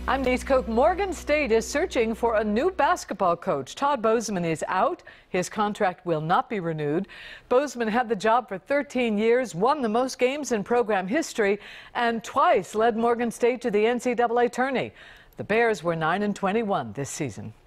I'm Denise Koch. Morgan State is searching for a new basketball coach. Todd Bozeman is out. His contract will not be renewed. Bozeman had the job for 13 years, won the most games in program history, and twice led Morgan State to the NCAA tourney. The Bears were 9-21 this season.